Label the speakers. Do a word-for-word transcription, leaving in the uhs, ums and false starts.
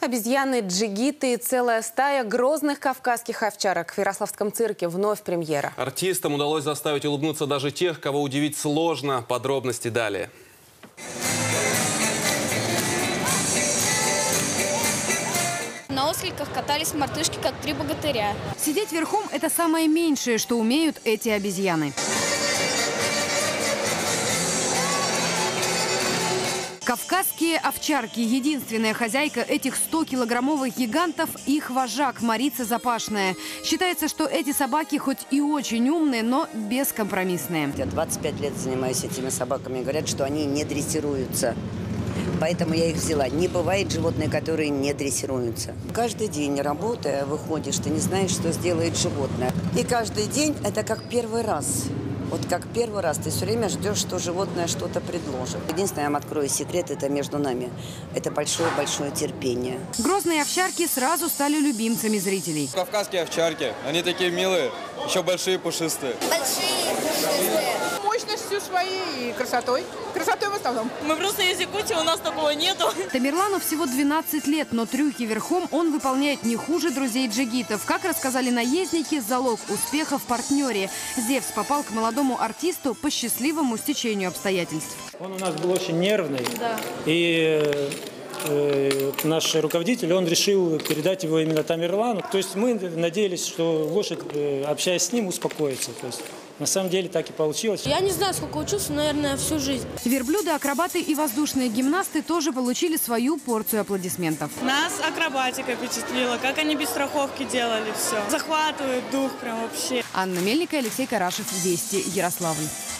Speaker 1: Обезьяны, джигиты и целая стая грозных кавказских овчарок в Ярославском цирке. Вновь премьера.
Speaker 2: Артистам удалось заставить улыбнуться даже тех, кого удивить сложно. Подробности далее.
Speaker 3: На осликах катались мартышки, как три богатыря.
Speaker 4: Сидеть верхом – это самое меньшее, что умеют эти обезьяны. Кавказские овчарки – единственная хозяйка этих стокилограммовых гигантов – их вожак Марица Запашная. Считается, что эти собаки хоть и очень умные, но бескомпромиссные.
Speaker 5: Я двадцать пять лет занимаюсь этими собаками. Говорят, что они не дрессируются. Поэтому я их взяла. Не бывает животных, которые не дрессируются. Каждый день, работая, выходишь, ты не знаешь, что сделает животное. И каждый день это как первый раз. Вот как первый раз ты все время ждешь, что животное что-то предложит. Единственное, я вам открою секрет, это между нами. Это большое-большое терпение.
Speaker 4: Грозные овчарки сразу стали любимцами зрителей.
Speaker 6: Кавказские овчарки, они такие милые, еще большие, пушистые.
Speaker 3: Большие, пушистые.
Speaker 7: Мощностью своей и красотой. Красотой в основном.
Speaker 8: Мы просто из Якутии, у нас такого нету.
Speaker 4: Тамерлану всего двенадцать лет, но трюки верхом он выполняет не хуже друзей джигитов. Как рассказали наездники, залог успеха в партнере. Зевс попал к молодому артисту по счастливому стечению обстоятельств.
Speaker 9: Он у нас был очень нервный.
Speaker 8: Да.
Speaker 9: И э, наш руководитель, он решил передать его именно Тамерлану. То есть мы надеялись, что лошадь, э, общаясь с ним, успокоится. То есть на самом деле так и получилось.
Speaker 8: Я не знаю, сколько учился, наверное, всю жизнь.
Speaker 4: Верблюды, акробаты и воздушные гимнасты тоже получили свою порцию аплодисментов.
Speaker 8: Нас акробатика впечатлила, как они без страховки делали все. Захватывает дух прям вообще.
Speaker 4: Анна Мельник и Алексей Карашев. Вести. Ярославль.